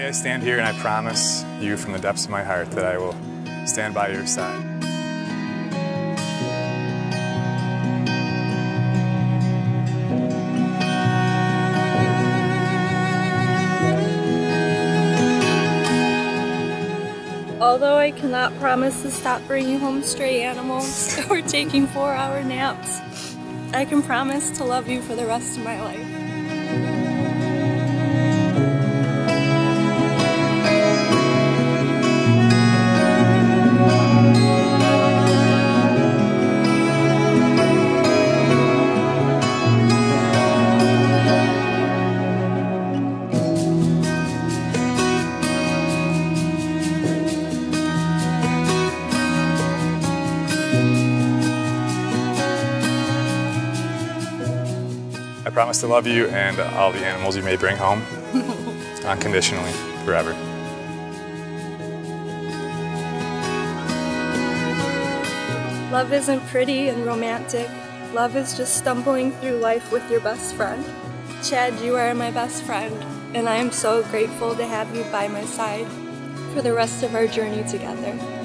Today I stand here and I promise you from the depths of my heart that I will stand by your side. Although I cannot promise to stop bringing home stray animals or taking 4-hour naps, I can promise to love you for the rest of my life. I promise to love you and all the animals you may bring home, unconditionally, forever. Love isn't pretty and romantic. Love is just stumbling through life with your best friend. Chad, you are my best friend, and I am so grateful to have you by my side for the rest of our journey together.